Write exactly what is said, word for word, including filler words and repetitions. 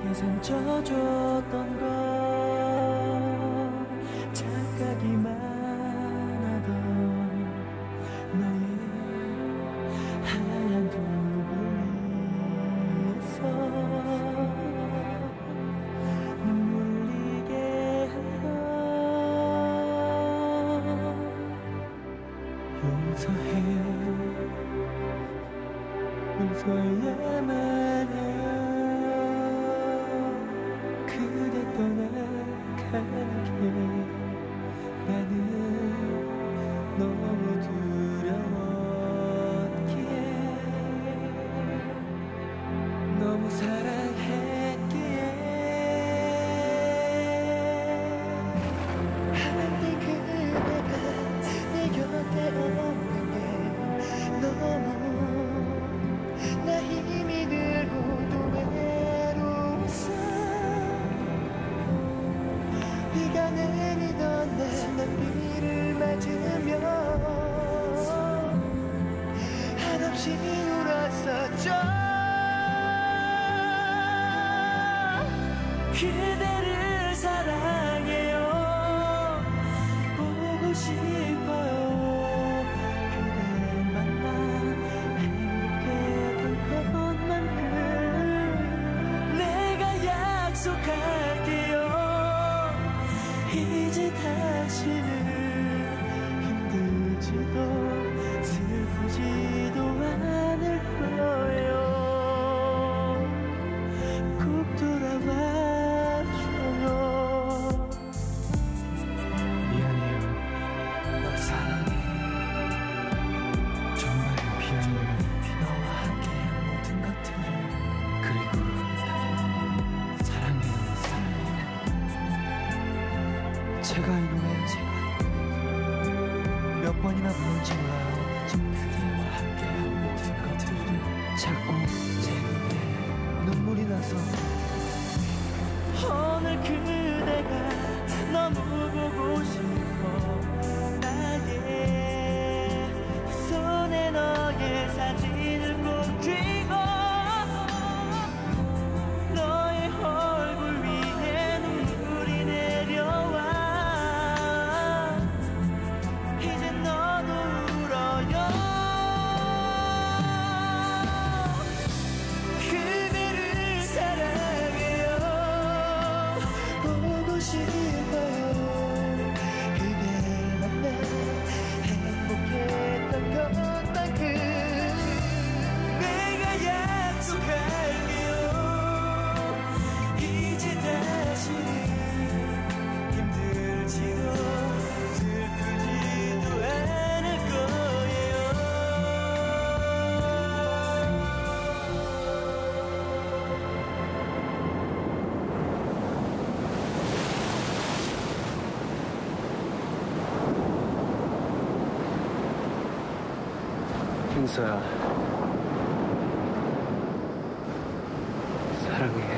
내게 상처 줬던 건 착각이만 하던 너의 하얀 두부 위에서 눈물 흘리게 한다. 용서해 용서해야만 해. 그대 떠나가게 나는 너무 두려웠기에 너무 사랑했기에 하필 그대가 내 곁에 없는 게 너무 나 힘이 들고 또 외로웠어. 비가 내리던 날 난 비를 맞으며 한없이 울었었죠. 그대를 사랑해요. 보고 싶어요. 그대 만나 행복했던 것만큼 내가 약속할게요. 이제 다시는 힘들지도 슬프지도 않을 거예요. 꼭 돌아와줘요. 미안해요. 널 사랑해. 정말 미안해요. 너와 함께한 모든 것들을 그리고 사랑해요. 사랑해. 제가 이 노래 제가 몇 번이나 부른지 몰라요. 그대와 함께한 모든 것들을 자꾸 제 눈에 눈물이 나서 오늘 그대가 너무 보고 싶어. 나의 손에 너의 사진을 꼭 쥐고 너의 얼굴 위에 눈물이 내려와. 이제 너도 울어요. 그대를 사랑해요. 보고 싶어요. 그대 만나 행복했던 것만큼 내가 약속할게요. 이제 다시는 힘들지도 슬프지도 않을 거예요. hin서야 사랑해.